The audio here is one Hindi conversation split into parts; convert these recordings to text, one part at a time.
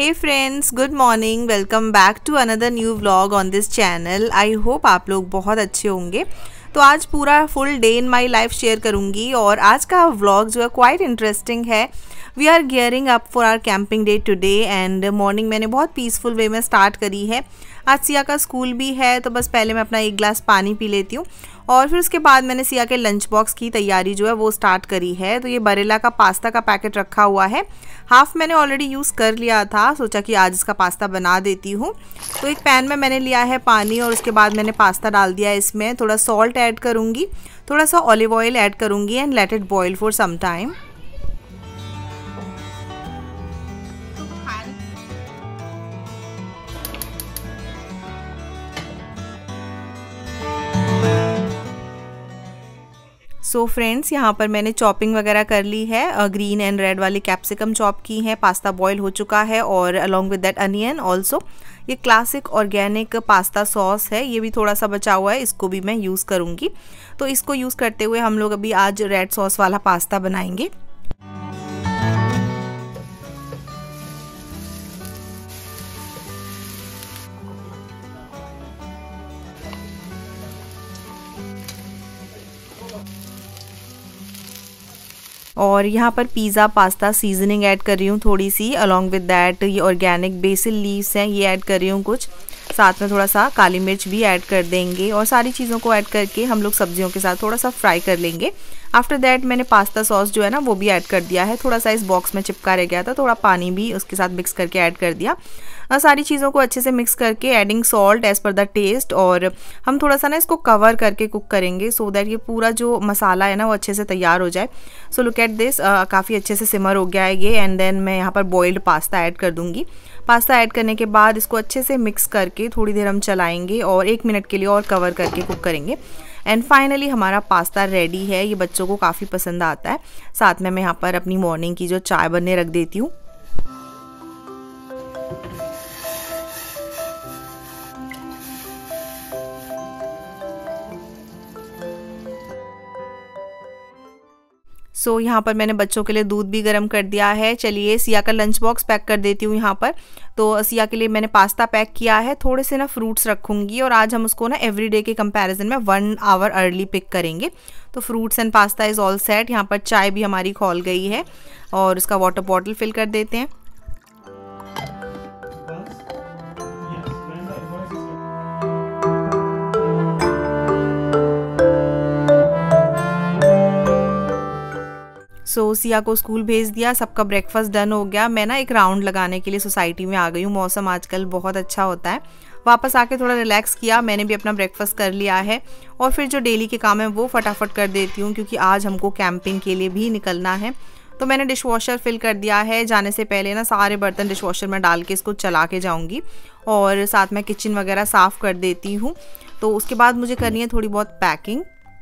Hey friends, good morning. Welcome back to another new vlog on this channel. I hope आप लोग बहुत अच्छे होंगे। तो आज पूरा full day in my life share करूंगी और आज का व्लॉग जो है क्वाइट इंटरेस्टिंग है। We are gearing up for our camping day today and morning मैंने बहुत पीसफुल वे में स्टार्ट करी है। आज सिया का स्कूल भी है तो बस पहले मैं अपना एक गिलास पानी पी लेती हूँ और फिर उसके बाद मैंने सिया के लंच बॉक्स की तैयारी जो है वो स्टार्ट करी है। तो ये बरेला का पास्ता का पैकेट रखा हुआ है, हाफ मैंने ऑलरेडी यूज़ कर लिया था, सोचा कि आज इसका पास्ता बना देती हूँ। तो एक पैन में मैंने लिया है पानी और उसके बाद मैंने पास्ता डाल दिया है। इसमें थोड़ा सॉल्ट ऐड करूँगी, थोड़ा सा ऑलिव ऑयल ऐड करूँगी and let it boil for some time. So friends, यहाँ पर मैंने चॉपिंग वगैरह कर ली है। ग्रीन एंड रेड वाली कैप्सिकम चॉप की है। पास्ता बॉईल हो चुका है और along with that onion also. ये क्लासिक ऑर्गेनिक पास्ता सॉस है, ये भी थोड़ा सा बचा हुआ है, इसको भी मैं यूज़ करूँगी। तो इसको यूज़ करते हुए हम लोग अभी आज रेड सॉस वाला पास्ता बनाएंगे। और यहाँ पर पिज़्ज़ा पास्ता सीजनिंग ऐड कर रही हूँ थोड़ी सी, अलोंग विद दैट ये ऑर्गेनिक बेसिल लीव्स हैं, ये ऐड कर रही हूँ कुछ, साथ में थोड़ा सा काली मिर्च भी ऐड कर देंगे और सारी चीज़ों को ऐड करके हम लोग सब्जियों के साथ थोड़ा सा फ्राई कर लेंगे। आफ्टर दैट मैंने पास्ता सॉस जो है ना वो भी ऐड कर दिया है। थोड़ा सा इस बॉक्स में चिपका रह गया था, थोड़ा पानी भी उसके साथ मिक्स करके ऐड कर दिया। सारी चीज़ों को अच्छे से मिक्स करके adding salt as per the taste, और हम थोड़ा सा ना इसको कवर करके कुक करेंगे सो दैट ये पूरा जो मसाला है ना वो अच्छे से तैयार हो जाए। सो लुक एट दिस, काफ़ी अच्छे से सिमर हो गया है ये। एंड देन मैं यहाँ पर बॉइल्ड पास्ता ऐड कर दूँगी। पास्ता ऐड करने के बाद इसको अच्छे से मिक्स करके थोड़ी देर हम चलाएंगे और 1 मिनट के लिए और कवर करके कुक करेंगे। एंड फाइनली हमारा पास्ता रेडी है। ये बच्चों को काफ़ी पसंद आता है। साथ में मैं यहाँ पर अपनी मॉर्निंग की जो चाय बनने रख देती हूँ। सो यहाँ पर मैंने बच्चों के लिए दूध भी गर्म कर दिया है। चलिए सिया का लंच बॉक्स पैक कर देती हूँ यहाँ पर। तो सिया के लिए मैंने पास्ता पैक किया है, थोड़े से ना फ्रूट्स रखूँगी और आज हम उसको ना एवरीडे के कंपैरिजन में 1 आवर अर्ली पिक करेंगे। तो fruits and pasta is all set. यहाँ पर चाय भी हमारी खौल गई है और उसका वाटर बॉटल फिल कर देते हैं। सो सिया को स्कूल भेज दिया, सबका ब्रेकफास्ट डन हो गया। मैं ना एक राउंड लगाने के लिए सोसाइटी में आ गई हूँ। मौसम आजकल बहुत अच्छा होता है। वापस आके थोड़ा रिलैक्स किया, मैंने भी अपना ब्रेकफास्ट कर लिया है और फिर जो डेली के काम है वो फटाफट कर देती हूँ क्योंकि आज हमको कैंपिंग के लिए भी निकलना है। तो मैंने डिश वॉशर फिल कर दिया है। जाने से पहले ना सारे बर्तन डिश वॉशर में डाल के इसको चला के जाऊँगी और साथ में किचन वगैरह साफ़ कर देती हूँ। तो उसके बाद मुझे करनी है थोड़ी बहुत पैकिंग।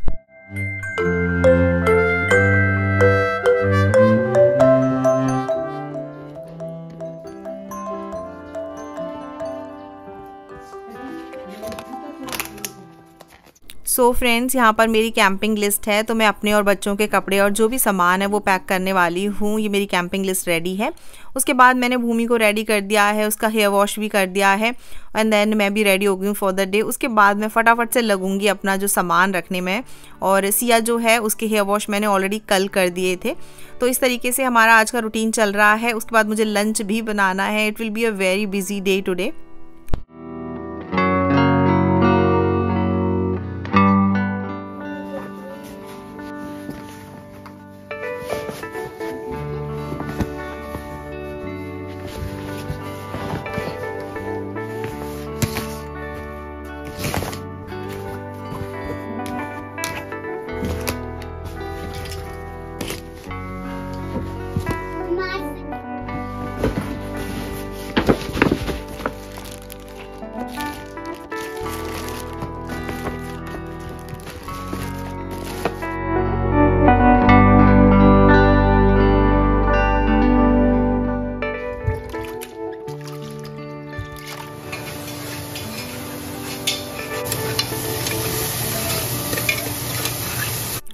सो फ्रेंड्स, यहाँ पर मेरी कैंपिंग लिस्ट है। तो मैं अपने और बच्चों के कपड़े और जो भी सामान है वो पैक करने वाली हूँ। ये मेरी कैंपिंग लिस्ट रेडी है। उसके बाद मैंने भूमि को रेडी कर दिया है, उसका हेयर वॉश भी कर दिया है एंड देन मैं भी रेडी हो गई हूँ फॉर द डे। उसके बाद मैं फटाफट से लगूंगी अपना जो सामान रखने में। और सिया जो है उसके हेयर वॉश मैंने ऑलरेडी कल कर दिए थे। तो इस तरीके से हमारा आज का रूटीन चल रहा है। उसके बाद मुझे लंच भी बनाना है। It will be a very busy day today.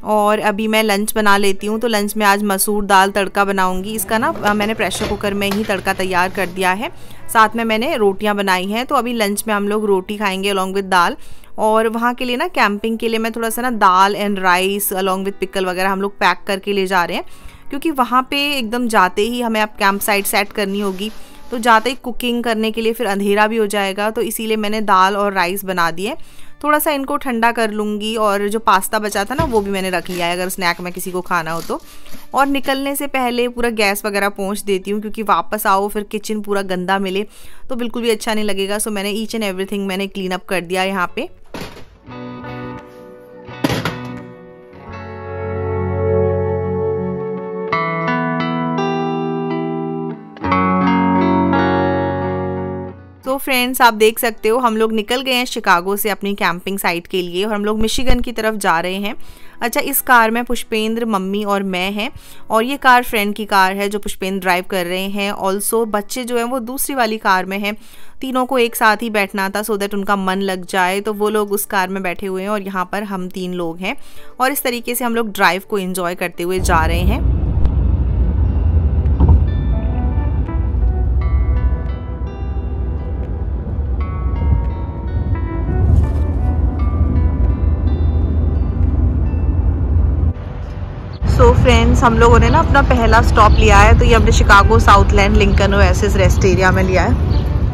और अभी मैं लंच बना लेती हूँ। तो लंच में आज मसूर दाल तड़का बनाऊंगी। इसका ना मैंने प्रेशर कुकर में ही तड़का तैयार कर दिया है। साथ में मैंने रोटियां बनाई हैं। तो अभी लंच में हम लोग रोटी खाएंगे अलॉन्ग विद दाल। और वहाँ के लिए ना कैंपिंग के लिए मैं थोड़ा सा ना dal and rice along with pickle वगैरह हम लोग पैक करके ले जा रहे हैं, क्योंकि वहाँ पे एकदम जाते ही हमें अब कैंप साइट सेट करनी होगी। तो जाते ही कुकिंग करने के लिए फिर अंधेरा भी हो जाएगा। तो इसीलिए मैंने दाल और राइस बना दिए। थोड़ा सा इनको ठंडा कर लूँगी। और जो पास्ता बचा था ना वो भी मैंने रख लिया है अगर स्नैक में किसी को खाना हो तो। और निकलने से पहले पूरा गैस वगैरह पोंछ देती हूँ, क्योंकि वापस आओ फिर किचन पूरा गंदा मिले तो बिल्कुल भी अच्छा नहीं लगेगा। सो मैंने ईच एंड एवरीथिंग मैंने क्लीन अप कर दिया यहाँ पे। तो फ्रेंड्स आप देख सकते हो हम लोग निकल गए हैं शिकागो से अपनी कैंपिंग साइट के लिए और हम लोग मिशिगन की तरफ जा रहे हैं। अच्छा, इस कार में पुष्पेंद्र, मम्मी और मैं हैं। और ये कार फ्रेंड की कार है जो पुष्पेंद्र ड्राइव कर रहे हैं। ऑल्सो बच्चे जो हैं वो दूसरी वाली कार में हैं। तीनों को एक साथ ही बैठना था सो दैट उनका मन लग जाए, तो वो लोग उस कार में बैठे हुए हैं और यहाँ पर हम 3 लोग हैं। और इस तरीके से हम लोग ड्राइव को एंजॉय करते हुए जा रहे हैं। सो फ्रेंड्स हम लोगों ने ना अपना पहला स्टॉप लिया है। तो ये हमने Chicago Southland Lincoln Oasis rest area में लिया है।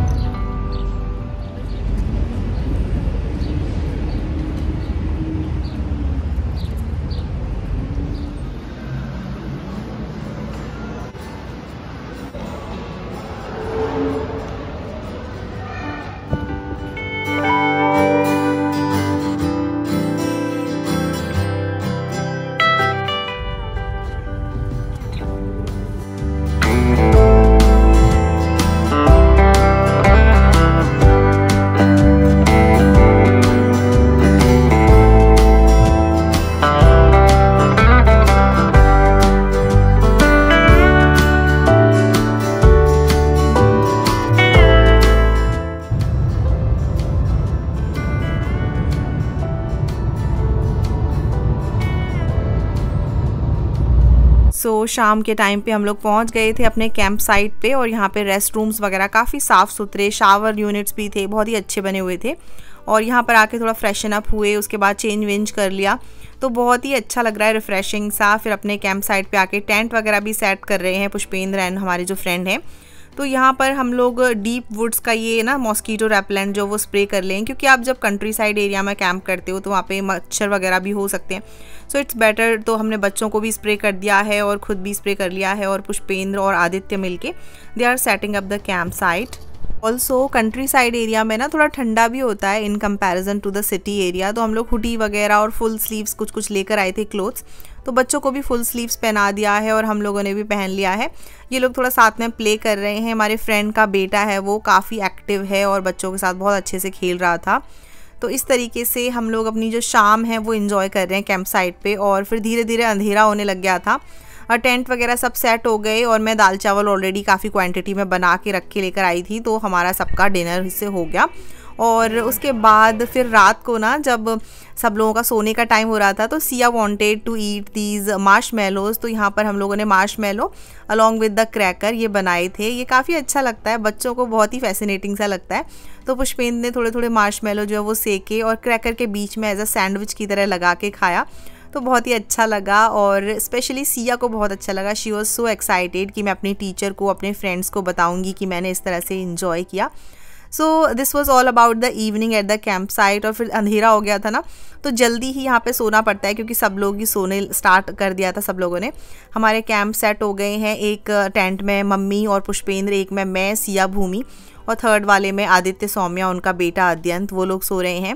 सो शाम के टाइम पे हम लोग पहुंच गए थे अपने कैंप साइट पे। और यहाँ पे रेस्ट रूम्स वगैरह काफ़ी साफ़ सुथरे, शावर यूनिट्स भी थे, बहुत ही अच्छे बने हुए थे। और यहाँ पर आके थोड़ा फ्रेशन अप हुए, उसके बाद चेंज वेंज कर लिया। तो बहुत ही अच्छा लग रहा है, रिफ्रेशिंग सा। फिर अपने कैंप साइट पे आके टेंट वगैरह भी सेट कर रहे हैं पुष्पेंद्र एंड हमारे जो फ्रेंड हैं। तो यहाँ पर हम लोग डीप वुड्स का ये ना मॉस्कीटो रेपेलेंट जो वो स्प्रे कर लें, क्योंकि आप जब कंट्री साइड एरिया में कैंप करते हो तो वहाँ पे मच्छर वगैरह भी हो सकते हैं। So it's better. तो हमने बच्चों को भी स्प्रे कर दिया है और ख़ुद भी स्प्रे कर लिया है। और पुष्पेंद्र और आदित्य मिलके they are setting up the camp site. Also country side area में ना थोड़ा ठंडा भी होता है in comparison to the city area. तो हम लोग हुडी वगैरह और फुल स्लीव्स कुछ कुछ लेकर आए थे क्लोथ्स। तो बच्चों को भी फुल स्लीव्स पहना दिया है और हम लोगों ने भी पहन लिया है। ये लोग थोड़ा साथ में प्ले कर रहे हैं। हमारे फ्रेंड का बेटा है वो काफ़ी एक्टिव है और बच्चों के साथ बहुत अच्छे से खेल रहा था। तो इस तरीके से हम लोग अपनी जो शाम है वो इन्जॉय कर रहे हैं कैंप साइट पे। और फिर धीरे धीरे अंधेरा होने लग गया था और टेंट वगैरह सब सेट हो गए। और मैं दाल चावल ऑलरेडी काफ़ी क्वांटिटी में बना के रख के लेकर आई थी, तो हमारा सबका डिनर इससे हो गया। और उसके बाद फिर रात को ना जब सब लोगों का सोने का टाइम हो रहा था तो Siya wanted to eat these marshmallows. तो यहाँ पर हम लोगों ने marshmallow along with the cracker ये बनाए थे। ये काफ़ी अच्छा लगता है, बच्चों को बहुत ही फैसिनेटिंग सा लगता है। तो पुष्पेंद्र ने थोड़े थोड़े मार्शमेलो जो है वो सेके और क्रैकर के बीच में एज अ सैंडविच की तरह लगा के खाया। तो बहुत ही अच्छा लगा और स्पेशली सिया को बहुत अच्छा लगा। शी वॉज सो एक्साइटेड कि मैं अपने टीचर को, अपने फ्रेंड्स को बताऊंगी कि मैंने इस तरह से इंजॉय किया। So this was all about the evening at the camp site. और फिर अंधेरा हो गया था ना, तो जल्दी ही यहाँ पे सोना पड़ता है क्योंकि सब लोग ही सोने स्टार्ट कर दिया था सब लोगों ने। हमारे कैंप सेट हो गए हैं, एक टेंट में मम्मी और पुष्पेंद्र, एक में मैं, सिया, भूमि, और थर्ड वाले में आदित्य, सौम्या, उनका बेटा अद्यंत, वो लोग सो रहे हैं।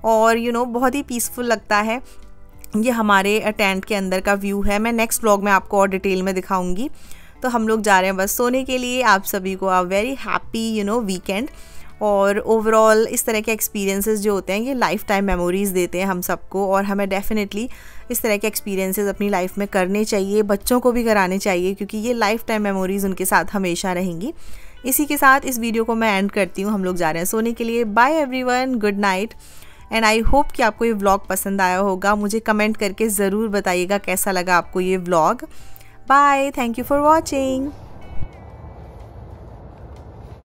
और बहुत ही पीसफुल लगता है। ये हमारे टेंट के अंदर का व्यू है। मैं नेक्स्ट व्लॉग में आपको और डिटेल में दिखाऊंगी। तो हम लोग जा रहे हैं बस सोने के लिए। आप सभी को आ वेरी हैप्पी वीकेंड। और ओवरऑल इस तरह के एक्सपीरियंसेस जो होते हैं ये लाइफ टाइम मेमोरीज़ देते हैं हम सबको, और हमें डेफिनेटली इस तरह के एक्सपीरियंसेस अपनी लाइफ में करने चाहिए, बच्चों को भी कराने चाहिए, क्योंकि ये लाइफ टाइम मेमोरीज़ उनके साथ हमेशा रहेंगी। इसी के साथ इस वीडियो को मैं एंड करती हूँ। हम लोग जा रहे हैं सोने के लिए। Bye everyone, good night. And I hope कि आपको ये व्लॉग पसंद आया होगा। मुझे कमेंट करके ज़रूर बताइएगा कैसा लगा आपको ये vlog. Bye, thank you for watching.